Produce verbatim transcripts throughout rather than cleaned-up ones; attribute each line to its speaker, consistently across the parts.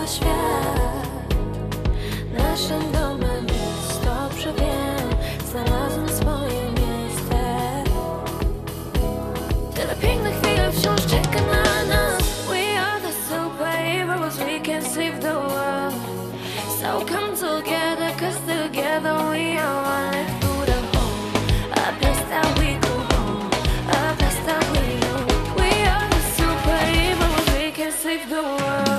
Speaker 1: cały świat naszym domem jest. Dobrze wiem, znalazłem swoje miejsce. Tyle pięknych chwil wciąż czeka na nas. We are the superheroes, we can save the world. So come together, cause together we are one. Let's do the home, a place that we go home, a place that we know. We are the superheroes, we can save the world.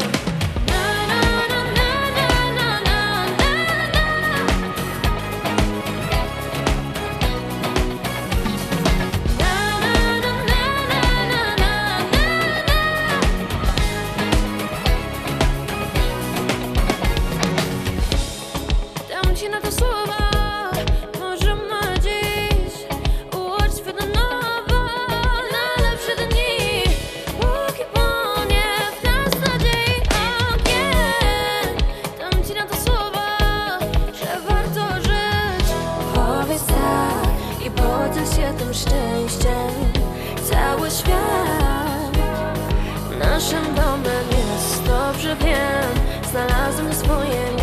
Speaker 1: Ci na to słowa, możemy dziś ułożyć świat na nowo, na lepsze dni. Póki płonie w nas nadziei ogień, dam ci na to słowa, że warto żyć. Powiedz tak i podziel się tym szczęściem. Cały świat naszym domem jest. Dobrze wiem, znalazłem swoje